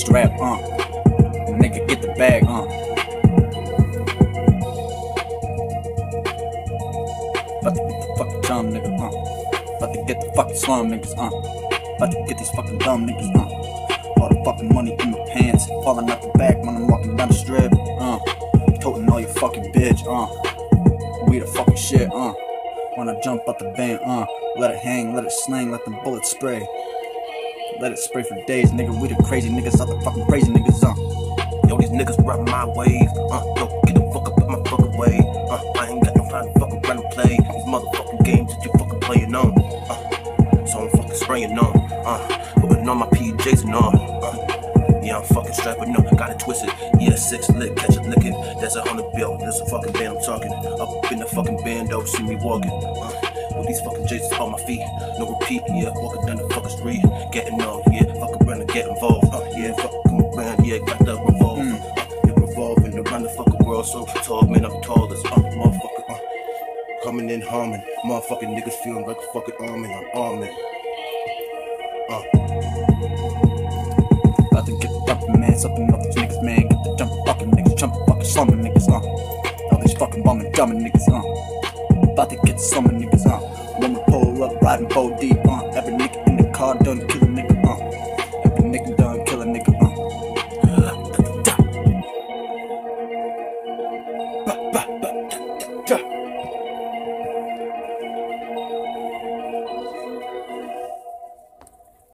strap, nigga get the bag, About to get the fucking chum, nigga, About to get the fucking slum, niggas, About to get these fucking dumb niggas, All the fucking money in my pants, falling out the back when I'm walking down the strip, Toting all your fucking bitch, We the fucking shit, When I jump out the van, let it hang, let it slang, let them bullets spray. Let it spray for days, nigga. We the crazy niggas out the fucking crazy niggas, Yo, these niggas ride my wave, yo, get the fuck up in my fucking way, I ain't got no time to fucking run and play these motherfucking games that you fucking playing on, so I'm fucking spraying on, putting on my PJs and on, yeah, I'm fucking strapping up, got it twisted, yeah, 6 lick, catch it licking, that's a 100 bill, that's a fucking band I'm talking, up in the fucking bando, see me walking, with these fucking J's on my feet, no repeat, yeah, walking down the fucking street, getting on, yeah, fucking run and get involved, yeah, fucking around, yeah, got the revolve, yeah, revolving around the fucking world, so tall, man, I'm tallest, motherfucker, coming in humming, motherfucking niggas feeling like a fucking army, I'm arming, About to get the jumping man, something up these niggas, man, get the jumping fucking niggas, jumping fucking slumming niggas, All these fucking bumming, jumping niggas, About to get the slumming niggas, When we pull up, riding 4D,